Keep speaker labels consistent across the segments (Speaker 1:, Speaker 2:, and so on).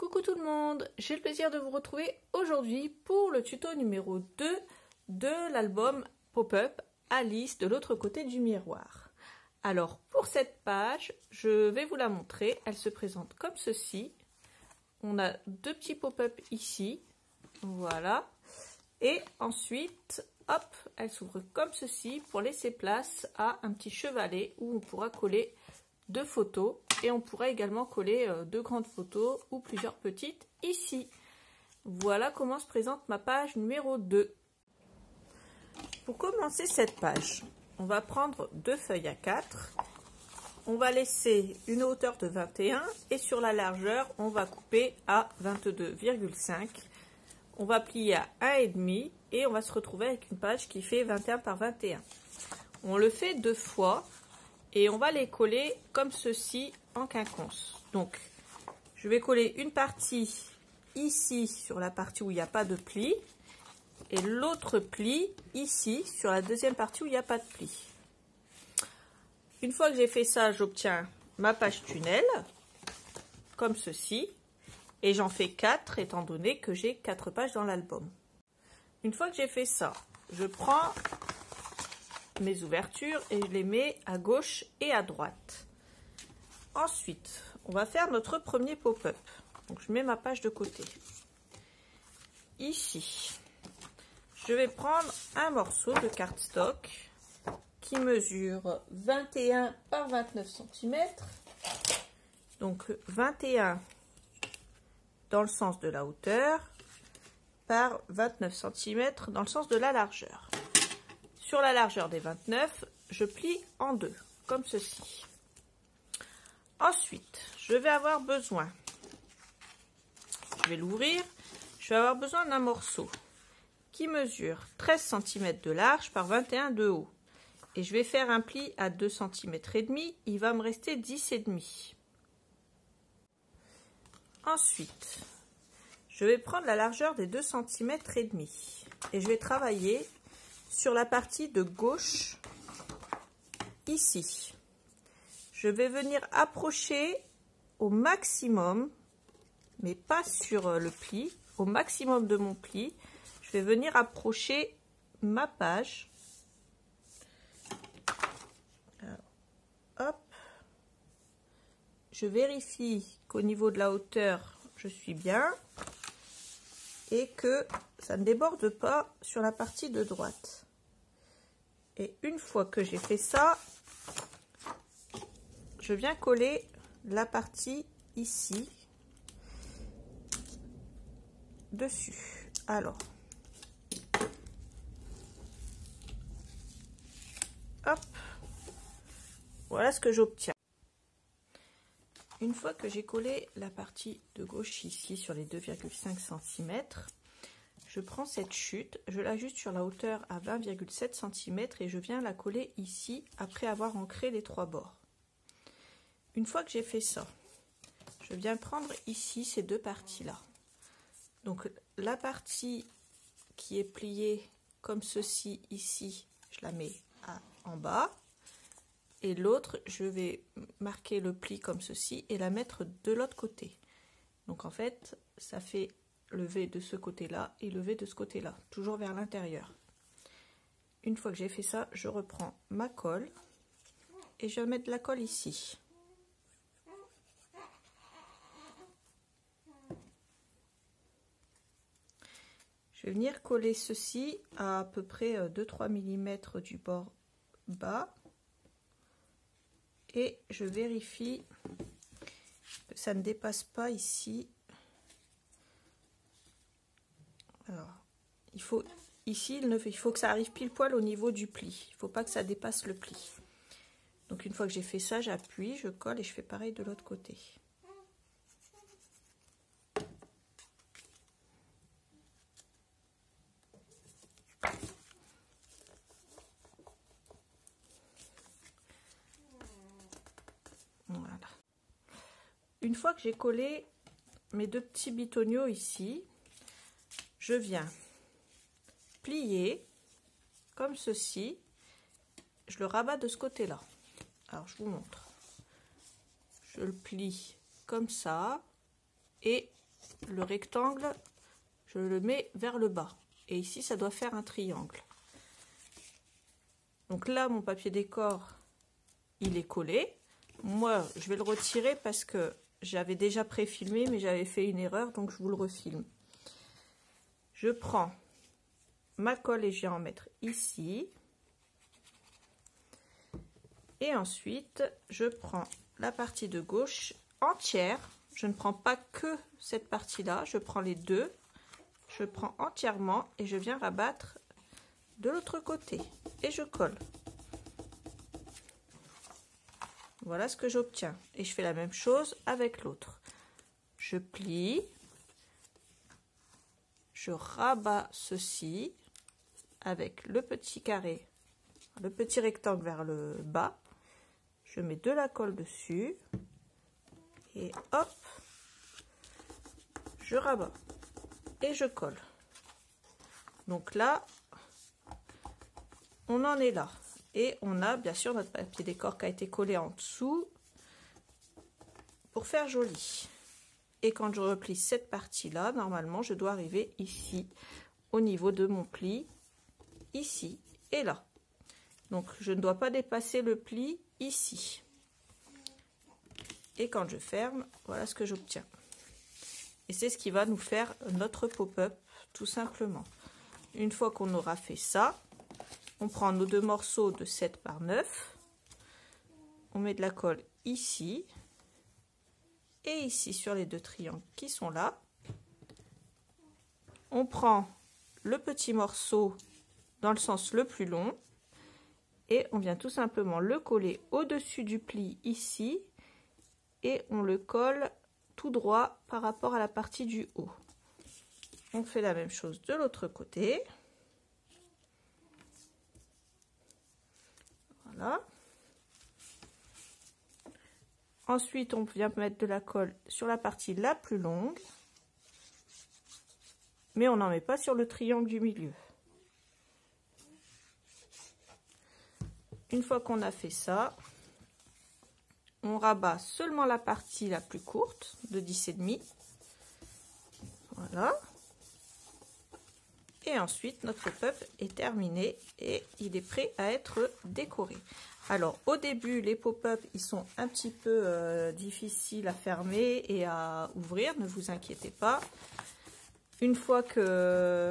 Speaker 1: Coucou tout le monde, j'ai le plaisir de vous retrouver aujourd'hui pour le tuto numéro 2 de l'album Pop-up Alice de l'autre côté du miroir. Alors pour cette page, je vais vous la montrer, elle se présente comme ceci. On a deux petits pop-up ici, voilà, et ensuite, hop, elle s'ouvre comme ceci pour laisser place à un petit chevalet où on pourra coller deux photos et on pourra également coller deux grandes photos ou plusieurs petites ici. Voilà comment se présente ma page numéro 2. Pour commencer cette page, on va prendre deux feuilles à 4. On va laisser une hauteur de 21 et sur la largeur, on va couper à 22,5. On va plier à 1,5 et on va se retrouver avec une page qui fait 21 par 21. On le fait deux fois. Et on va les coller comme ceci en quinconce. Donc, je vais coller une partie ici sur la partie où il n'y a pas de pli. Et l'autre pli ici sur la deuxième partie où il n'y a pas de pli. Une fois que j'ai fait ça, j'obtiens ma page tunnel. Comme ceci. Et j'en fais 4 étant donné que j'ai 4 pages dans l'album. Une fois que j'ai fait ça, je prends mes ouvertures et je les mets à gauche et à droite. Ensuite, on va faire notre premier pop-up. Donc je mets ma page de côté. Ici, je vais prendre un morceau de cardstock qui mesure 21 par 29 cm. Donc 21 dans le sens de la hauteur par 29 cm dans le sens de la largeur. Sur la largeur des 29, je plie en deux, comme ceci. Ensuite, je vais avoir besoin, je vais l'ouvrir, je vais avoir besoin d'un morceau qui mesure 13 cm de large par 21 de haut. Et je vais faire un pli à 2 cm et demi, il va me rester 10,5. Ensuite, je vais prendre la largeur des 2 cm et demi et je vais travailler sur la partie de gauche, ici. Je vais venir approcher au maximum, mais pas sur le pli, au maximum de mon pli. Je vais venir approcher ma page. Alors, hop. Je vérifie qu'au niveau de la hauteur, je suis bien. Et que ça ne déborde pas sur la partie de droite. Et une fois que j'ai fait ça, je viens coller la partie ici dessus. Alors, hop, voilà ce que j'obtiens. Une fois que j'ai collé la partie de gauche ici sur les 2,5 cm, je prends cette chute, je l'ajuste sur la hauteur à 20,7 cm et je viens la coller ici après avoir ancré les trois bords. Une fois que j'ai fait ça, je viens prendre ici ces deux parties-là. Donc la partie qui est pliée comme ceci ici, je la mets en bas. Et l'autre, je vais marquer le pli comme ceci et la mettre de l'autre côté. Donc en fait, ça fait le V de ce côté-là et le V de ce côté-là, toujours vers l'intérieur. Une fois que j'ai fait ça, je reprends ma colle et je vais mettre de la colle ici. Je vais venir coller ceci à peu près 2-3 mm du bord bas. Et je vérifie que ça ne dépasse pas ici. Alors, il faut que ça arrive pile poil au niveau du pli. Il ne faut pas que ça dépasse le pli. Donc une fois que j'ai fait ça, j'appuie, je colle et je fais pareil de l'autre côté. Voilà. Une fois que j'ai collé mes deux petits bitonniaux ici, je viens plier comme ceci. Je le rabats de ce côté-là. Alors, je vous montre. Je le plie comme ça et le rectangle, je le mets vers le bas. Et ici, ça doit faire un triangle. Donc là, mon papier décor, il est collé. Moi, je vais le retirer parce que j'avais déjà préfilmé, mais j'avais fait une erreur, donc je vous le refilme. Je prends ma colle et je vais en mettre ici. Et ensuite, je prends la partie de gauche entière. Je ne prends pas que cette partie-là, je prends les deux. Je prends entièrement et je viens rabattre de l'autre côté. Et je colle. Voilà ce que j'obtiens. Et je fais la même chose avec l'autre. Je plie. Je rabats ceci avec le petit carré, le petit rectangle vers le bas. Je mets de la colle dessus et hop, je rabats et je colle. Donc là, on en est là. Et on a bien sûr notre papier décor qui a été collé en dessous pour faire joli. Et quand je replie cette partie-là, normalement, je dois arriver ici, au niveau de mon pli, ici et là. Donc, je ne dois pas dépasser le pli ici. Et quand je ferme, voilà ce que j'obtiens. Et c'est ce qui va nous faire notre pop-up, tout simplement. Une fois qu'on aura fait ça, on prend nos deux morceaux de 7 par 9. On met de la colle ici. Et ici sur les deux triangles qui sont là. On prend le petit morceau dans le sens le plus long. Et on vient tout simplement le coller au-dessus du pli ici. Et on le colle tout droit par rapport à la partie du haut. On fait la même chose de l'autre côté. Voilà. Ensuite, on vient mettre de la colle sur la partie la plus longue. Mais on n'en met pas sur le triangle du milieu. Une fois qu'on a fait ça, on rabat seulement la partie la plus courte de 10,5. Voilà. Et ensuite, notre pop-up est terminé et il est prêt à être décoré. Alors, au début, les pop-up, ils sont un petit peu difficiles à fermer et à ouvrir. Ne vous inquiétez pas. Une fois que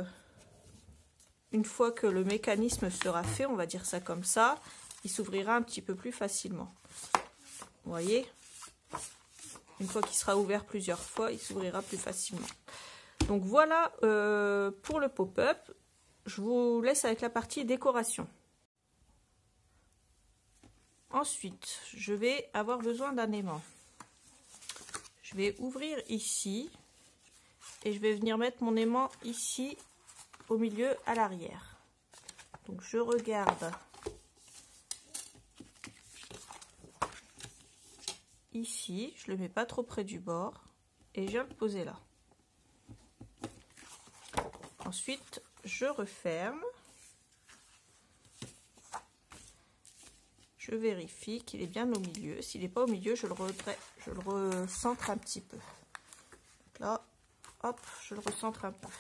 Speaker 1: le mécanisme sera fait, on va dire ça comme ça, il s'ouvrira un petit peu plus facilement. Vous voyez? Une fois qu'il sera ouvert plusieurs fois, il s'ouvrira plus facilement. Donc voilà pour le pop-up. Je vous laisse avec la partie décoration. Ensuite, je vais avoir besoin d'un aimant. Je vais ouvrir ici et je vais venir mettre mon aimant ici au milieu à l'arrière. Donc je regarde ici, je le mets pas trop près du bord et je viens le poser là. Ensuite, je referme. Je vérifie qu'il est bien au milieu. S'il n'est pas au milieu, je le recentre un petit peu. Donc là, hop, je le recentre un peu.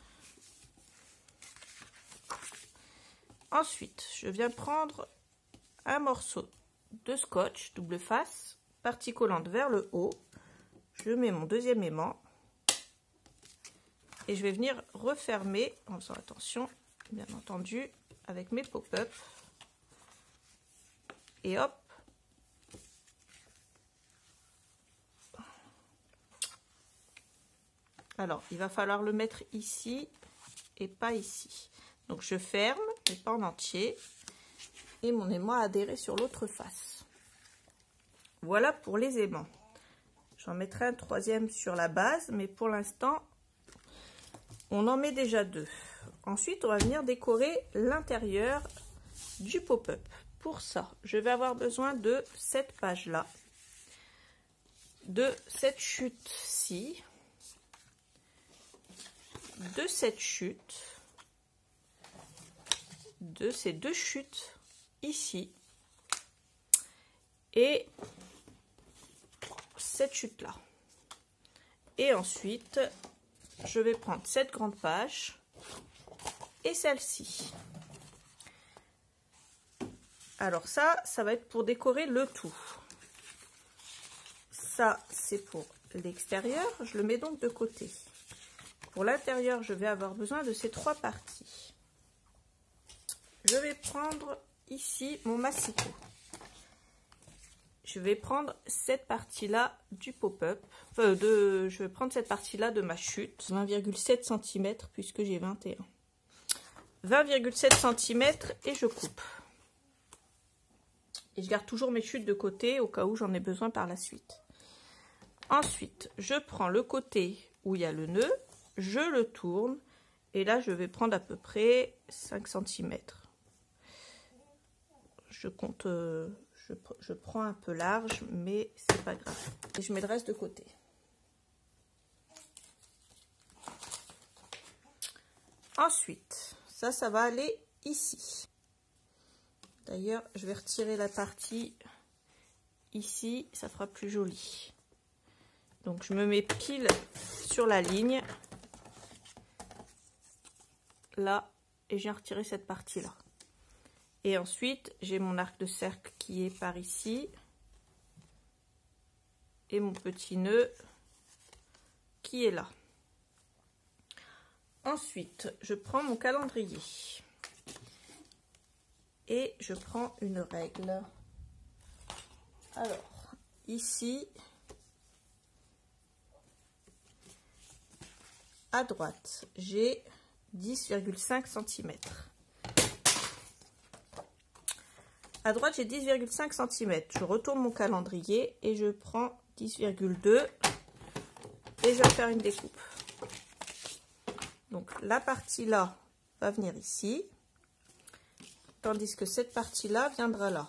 Speaker 1: Ensuite, je viens prendre un morceau de scotch double face, partie collante vers le haut. Je mets mon deuxième aimant. Et je vais venir refermer, en faisant attention, bien entendu, avec mes pop-up. Et hop. Alors, il va falloir le mettre ici et pas ici. Donc, je ferme, mais pas en entier. Et mon aimant a adhéré sur l'autre face. Voilà pour les aimants. J'en mettrai un troisième sur la base, mais pour l'instant, on en met déjà deux. Ensuite, on va venir décorer l'intérieur du pop-up. Pour ça, je vais avoir besoin de cette page-là, de cette chute-ci, de cette chute, de ces deux chutes ici, et cette chute-là. Et ensuite, je vais prendre cette grande page et celle-ci. Alors ça va être pour décorer le tout. Ça, c'est pour l'extérieur. Je le mets donc de côté. Pour l'intérieur, je vais avoir besoin de ces 3 parties. Je vais prendre ici mon massicot. Je vais prendre cette partie-là du pop-up. Je vais prendre cette partie-là de ma chute. 20,7 cm puisque j'ai 21. 20,7 cm et je coupe. Et je garde toujours mes chutes de côté au cas où j'en ai besoin par la suite. Ensuite, je prends le côté où il y a le nœud, je le tourne et là je vais prendre à peu près 5 cm. Je compte, je prends un peu large, mais c'est pas grave. Et je mets le reste de côté. Ensuite, ça va aller ici. D'ailleurs, je vais retirer la partie ici, ça fera plus joli. Donc, je me mets pile sur la ligne, là, et j'ai retiré cette partie-là. Et ensuite, j'ai mon arc de cercle qui est par ici, et mon petit nœud qui est là. Ensuite, je prends mon calendrier. Et je prends une règle. Alors, ici, à droite, j'ai 10,5 cm. À droite, j'ai 10,5 cm. Je retourne mon calendrier et je prends 10,2 et je vais faire une découpe. Donc, la partie là va venir ici. Tandis que cette partie-là viendra là.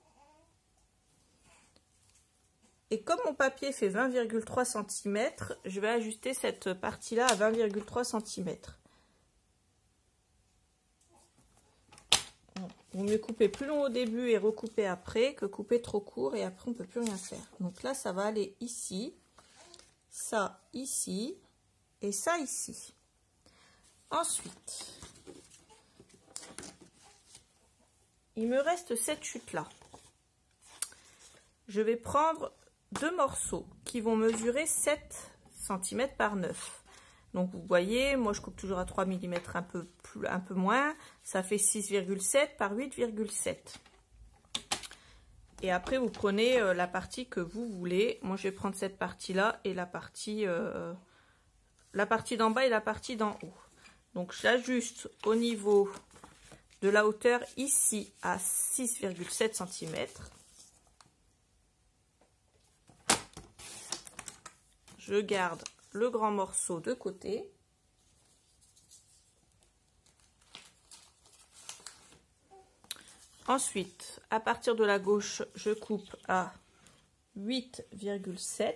Speaker 1: Et comme mon papier fait 20,3 cm, je vais ajuster cette partie-là à 20,3 cm. Vaut mieux couper plus long au début et recouper après que couper trop court et après on ne peut plus rien faire. Donc là, ça va aller ici, ça ici et ça ici. Ensuite, il me reste cette chute-là. Je vais prendre 2 morceaux qui vont mesurer 7 cm par 9. Donc vous voyez, moi je coupe toujours à 3 mm un peu moins. Ça fait 6,7 par 8,7. Et après vous prenez la partie que vous voulez. Moi je vais prendre cette partie-là et la partie d'en bas et la partie d'en haut. Donc j'ajuste au niveau de la hauteur ici à 6,7 cm. Je garde le grand morceau de côté. Ensuite, à partir de la gauche, je coupe à 8,7.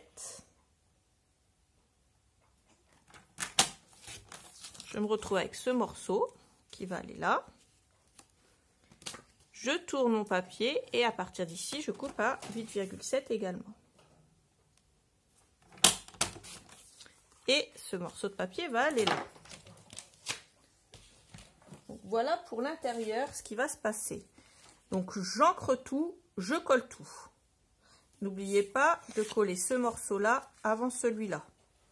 Speaker 1: Je me retrouve avec ce morceau qui va aller là. Je tourne mon papier et à partir d'ici, je coupe à 8,7 également. Et ce morceau de papier va aller là. Donc, voilà pour l'intérieur ce qui va se passer. Donc j'encre tout, je colle tout. N'oubliez pas de coller ce morceau-là avant celui-là.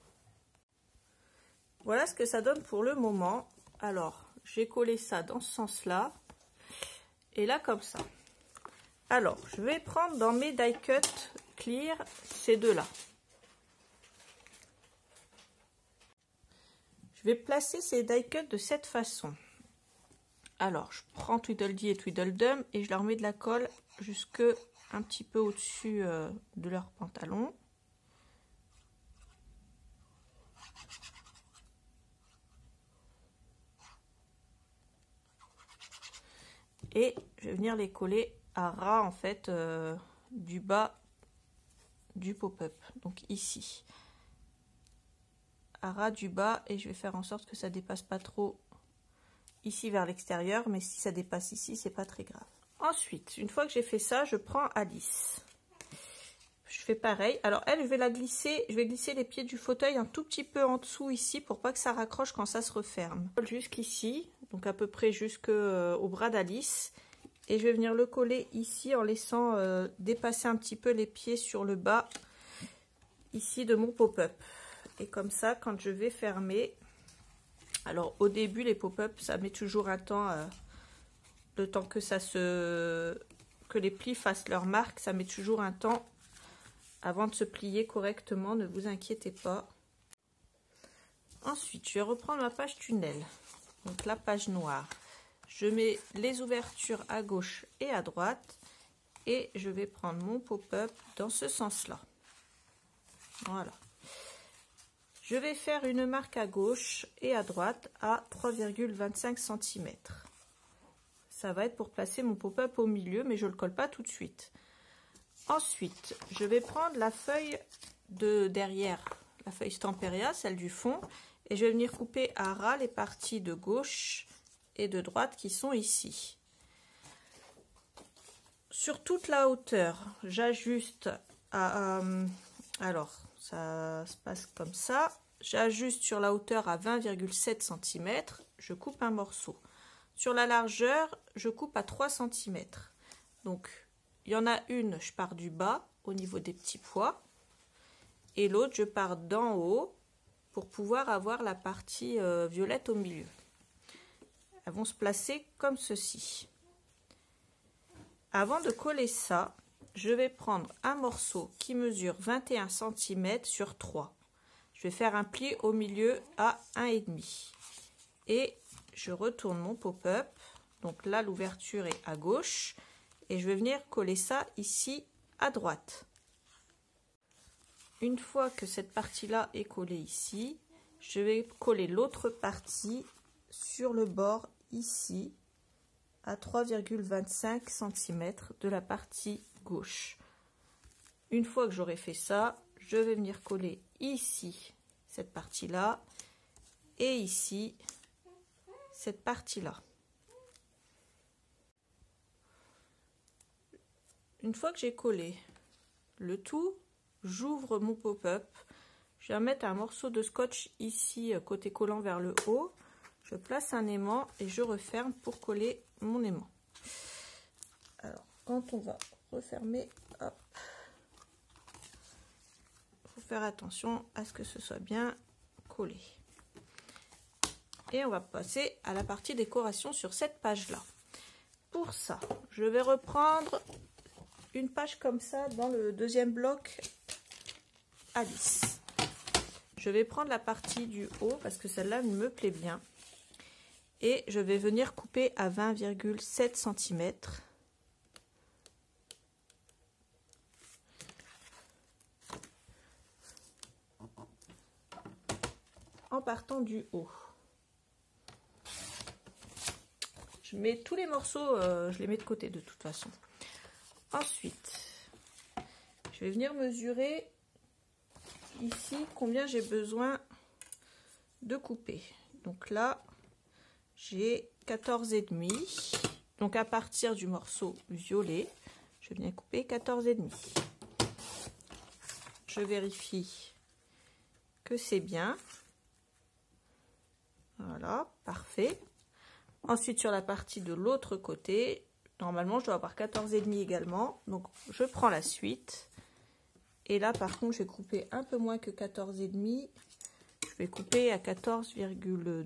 Speaker 1: Voilà ce que ça donne pour le moment. Alors, j'ai collé ça dans ce sens-là. Et là, comme ça. Alors, je vais prendre dans mes die cut clear ces deux-là. Je vais placer ces die cut de cette façon. Alors, je prends Tweedledee et Tweedledum et je leur mets de la colle jusque un petit peu au-dessus de leur pantalon. Et je vais venir les coller à ras en fait du bas du pop-up, donc ici. À ras du bas, et je vais faire en sorte que ça dépasse pas trop ici vers l'extérieur, mais si ça dépasse ici, c'est pas très grave. Ensuite, une fois que j'ai fait ça, je prends Alice. je fais pareil. Alors elle, je vais la glisser, je vais glisser les pieds du fauteuil un tout petit peu en dessous ici pour pas que ça raccroche quand ça se referme. Jusqu'ici, donc à peu près jusqu'au bras d'Alice. Et je vais venir le coller ici en laissant dépasser un petit peu les pieds sur le bas ici de mon pop-up. Et comme ça, quand je vais fermer, alors au début les pop-up ça met toujours un temps, le temps que que les plis fassent leur marque, ça met toujours un temps avant de se plier correctement, ne vous inquiétez pas. Ensuite, je vais reprendre ma page tunnel, donc la page noire. Je mets les ouvertures à gauche et à droite et je vais prendre mon pop-up dans ce sens-là. Voilà. Je vais faire une marque à gauche et à droite à 3,25 cm. Ça va être pour placer mon pop-up au milieu, mais je ne le colle pas tout de suite. Ensuite, je vais prendre la feuille de derrière, la feuille Stamperia, celle du fond, et je vais venir couper à ras les parties de gauche et de droite qui sont ici. Sur toute la hauteur, j'ajuste à... alors, ça se passe comme ça. J'ajuste sur la hauteur à 20,7 cm. Je coupe un morceau. Sur la largeur, je coupe à 3 cm. Donc, il y en a une, je pars du bas au niveau des petits pois. Et l'autre, je pars d'en haut pour pouvoir avoir la partie violette au milieu. Elles vont se placer comme ceci. Avant de coller ça, je vais prendre un morceau qui mesure 21 cm sur 3. Je vais faire un pli au milieu à 1,5. Et je retourne mon pop-up. Donc là, l'ouverture est à gauche. Et je vais venir coller ça ici à droite. Une fois que cette partie-là est collée ici, je vais coller l'autre partie sur le bord ici à 3,25 cm de la partie gauche. Une fois que j'aurai fait ça, je vais venir coller ici cette partie-là et ici cette partie-là. Une fois que j'ai collé le tout, j'ouvre mon pop-up. Je vais mettre un morceau de scotch ici côté collant vers le haut. Je place un aimant et je referme pour coller mon aimant. Alors, quand on va refermer, hop, faut faire attention à ce que ce soit bien collé. Et on va passer à la partie décoration sur cette page-là. Pour ça, je vais reprendre une page comme ça dans le deuxième bloc Alice. Je vais prendre la partie du haut parce que celle-là me plaît bien. Et je vais venir couper à 20,7 cm. En partant du haut. Je mets tous les morceaux, je les mets de côté de toute façon. Ensuite, je vais venir mesurer ici combien j'ai besoin de couper. Donc là, j'ai 14,5. Donc à partir du morceau violet, je viens couper 14,5. Je vérifie que c'est bien. Voilà, parfait. Ensuite, sur la partie de l'autre côté, normalement, je dois avoir 14,5 également. Donc, je prends la suite. Et là, par contre, je vais couper un peu moins que 14,5. Je vais couper à 14,2.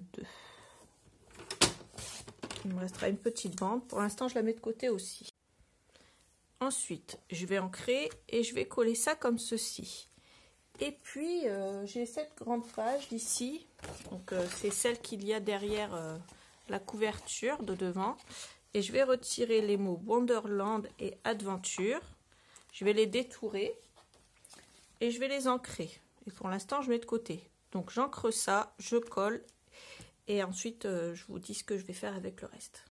Speaker 1: Il me restera une petite bande. Pour l'instant, je la mets de côté aussi. Ensuite, je vais ancrer et je vais coller ça comme ceci. Et puis, j'ai cette grande page ici. Donc, c'est celle qu'il y a derrière la couverture de devant. Et je vais retirer les mots Wonderland et Adventure. Je vais les détourer et je vais les ancrer. Et pour l'instant, je mets de côté. Donc, j'ancre ça, je colle. Et ensuite, je vous dis ce que je vais faire avec le reste.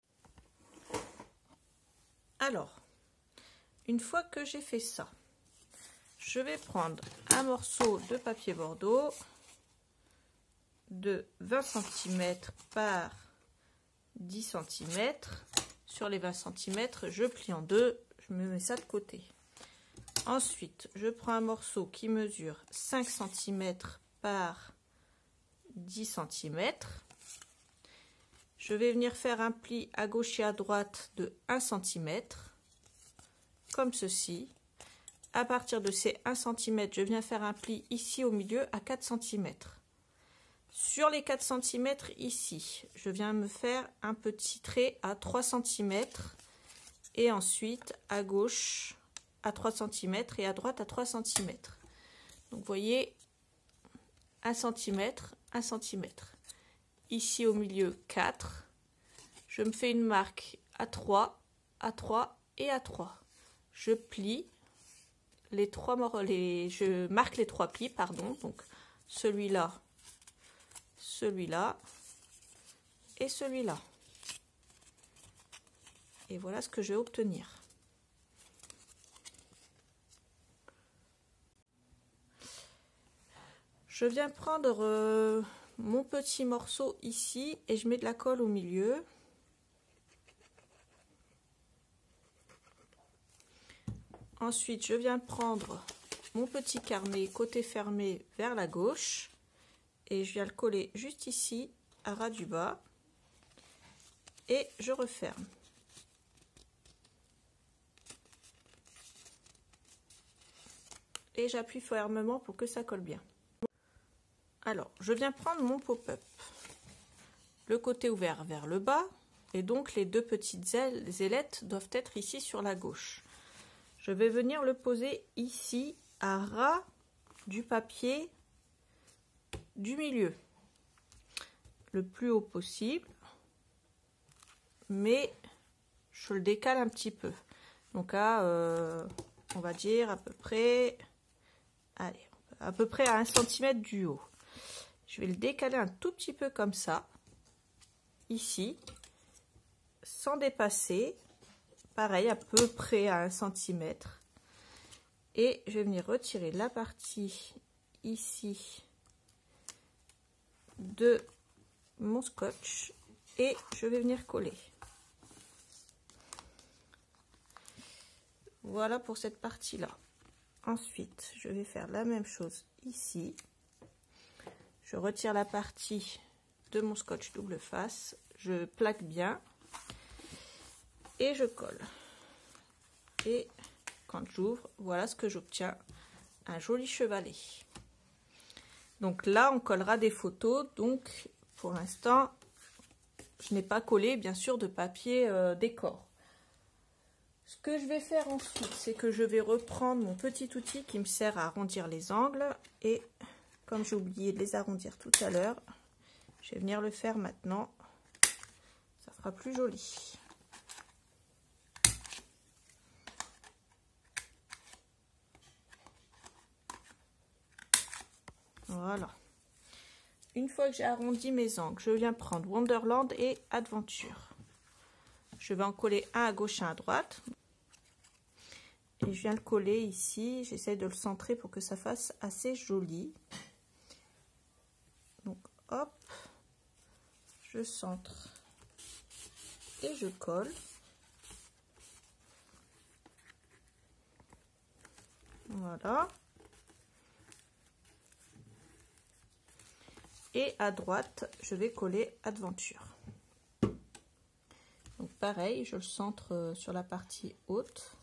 Speaker 1: Alors, une fois que j'ai fait ça, je vais prendre un morceau de papier Bordeaux de 20 cm par 10 cm. Sur les 20 cm, je plie en deux, je me mets ça de côté. Ensuite, je prends un morceau qui mesure 5 cm par 10 cm. Je vais venir faire un pli à gauche et à droite de 1 cm, comme ceci. À partir de ces 1 cm, je viens faire un pli ici au milieu à 4 cm. Sur les 4 cm ici, je viens me faire un petit trait à 3 cm et ensuite à gauche à 3 cm et à droite à 3 cm. Donc vous voyez 1 cm, 1 cm. Ici au milieu 4. Je me fais une marque à 3 et à 3. Je plie les trois je marque les 3 plis, pardon. Donc celui-là, celui-là et celui-là. Et voilà ce que je vais obtenir. Je viens prendre mon petit morceau ici et je mets de la colle au milieu. Ensuite, je viens prendre mon petit carnet côté fermé vers la gauche et je viens le coller juste ici à ras du bas et je referme. Et j'appuie fermement pour que ça colle bien. Alors, je viens prendre mon pop-up, le côté ouvert vers le bas, et donc les deux petites ailettes doivent être ici sur la gauche. Je vais venir le poser ici, à ras du papier du milieu, le plus haut possible, mais je le décale un petit peu. Donc à, on va dire à peu près, allez, à peu près à 1 cm du haut. Je vais le décaler un tout petit peu comme ça, ici, sans dépasser, pareil, à peu près à 1 cm. Et je vais venir retirer la partie ici de mon scotch et je vais venir coller. Voilà pour cette partie-là. Ensuite, je vais faire la même chose ici. Je retire la partie de mon scotch double face, je plaque bien et je colle. Et quand j'ouvre, voilà ce que j'obtiens, un joli chevalet. Donc là, on collera des photos. Donc pour l'instant, je n'ai pas collé bien sûr de papier décor. Ce que je vais faire ensuite, c'est que je vais reprendre mon petit outil qui me sert à arrondir les angles et comme j'ai oublié de les arrondir tout à l'heure, je vais venir le faire maintenant. Ça fera plus joli. Voilà. Une fois que j'ai arrondi mes angles, je viens prendre Wonderland et Adventure. Je vais en coller un à gauche et un à droite. Et je viens le coller ici. J'essaie de le centrer pour que ça fasse assez joli. Donc hop, je centre et je colle. Voilà. Et à droite, je vais coller Adventure. Donc pareil, je le centre sur la partie haute.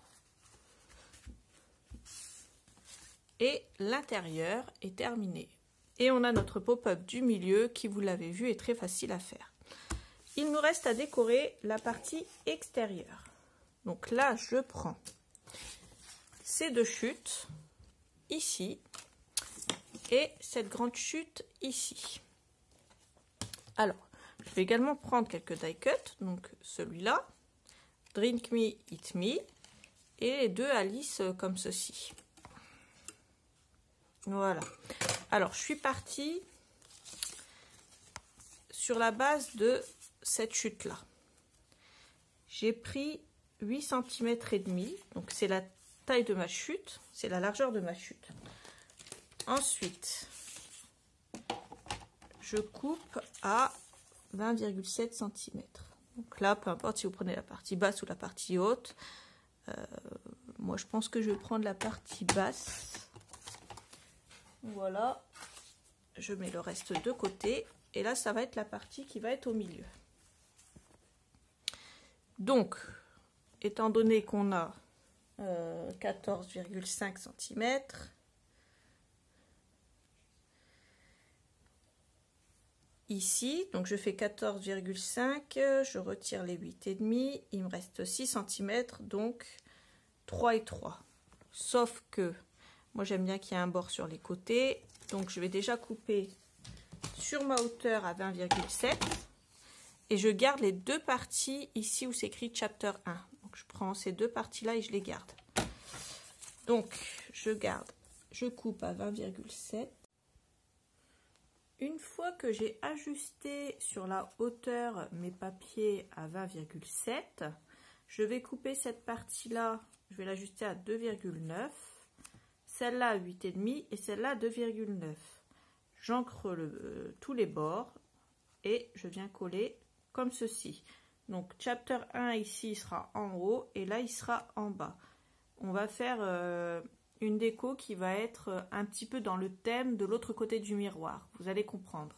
Speaker 1: Et l'intérieur est terminé. Et on a notre pop-up du milieu qui, vous l'avez vu, est très facile à faire. Il nous reste à décorer la partie extérieure. Donc là, je prends ces deux chutes ici et cette grande chute ici. Alors, je vais également prendre quelques die cuts, donc celui-là, Drink Me, Eat Me, et les deux Alice comme ceci. Voilà. Alors, je suis partie sur la base de cette chute-là. J'ai pris 8 cm et demi, donc c'est la taille de ma chute, c'est la largeur de ma chute. Ensuite, je coupe à 20,7 cm. Donc là, peu importe si vous prenez la partie basse ou la partie haute, Moi je pense que je vais prendre la partie basse. Voilà. Je mets le reste de côté. Et là ça va être la partie qui va être au milieu. Donc, étant donné qu'on a 14,5 cm, ici, donc je fais 14,5, je retire les 8,5, il me reste 6 cm, donc 3 et 3. Sauf que, moi j'aime bien qu'il y ait un bord sur les côtés, donc je vais déjà couper sur ma hauteur à 20,7 et je garde les deux parties ici où c'est écrit Chapter 1. Donc je prends ces deux parties-là et je les garde. Donc je coupe à 20,7. Une fois que j'ai ajusté sur la hauteur mes papiers à 20,7, je vais couper cette partie-là, je vais l'ajuster à 2,9, celle-là à 8,5 et celle-là à 2,9. J'ancre tous les bords et je viens coller comme ceci. Donc Chapter 1 ici il sera en haut et là il sera en bas. On va faire une déco qui va être un petit peu dans le thème de l'autre côté du miroir. Vous allez comprendre.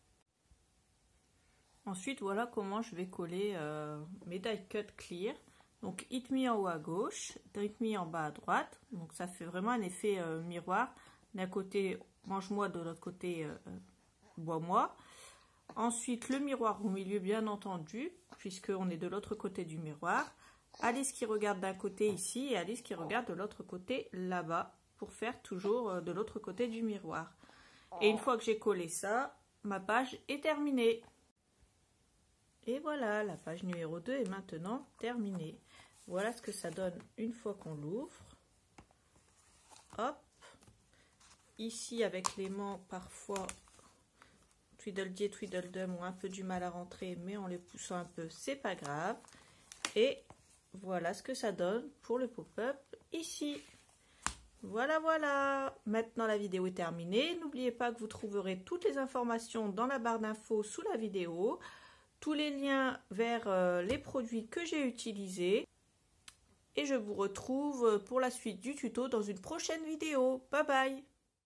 Speaker 1: Ensuite, voilà comment je vais coller mes die cut clear. Donc, hit me en haut à gauche, hit me en bas à droite. Donc, ça fait vraiment un effet miroir. D'un côté, mange-moi, de l'autre côté, bois-moi. Ensuite, le miroir au milieu, bien entendu, puisqu'on est de l'autre côté du miroir. Alice qui regarde d'un côté ici et Alice qui regarde de l'autre côté là-bas pour faire toujours de l'autre côté du miroir. Et une fois que j'ai collé ça, ma page est terminée. Et voilà, la page numéro 2 est maintenant terminée. Voilà ce que ça donne une fois qu'on l'ouvre. Hop. Ici avec l'aimant, parfois Tweedledee et Tweedledum ont un peu du mal à rentrer, mais en les poussant un peu, c'est pas grave. Et voilà ce que ça donne pour le pop-up ici. Voilà, voilà. Maintenant, la vidéo est terminée. N'oubliez pas que vous trouverez toutes les informations dans la barre d'infos sous la vidéo. Tous les liens vers les produits que j'ai utilisés. Et je vous retrouve pour la suite du tuto dans une prochaine vidéo. Bye bye.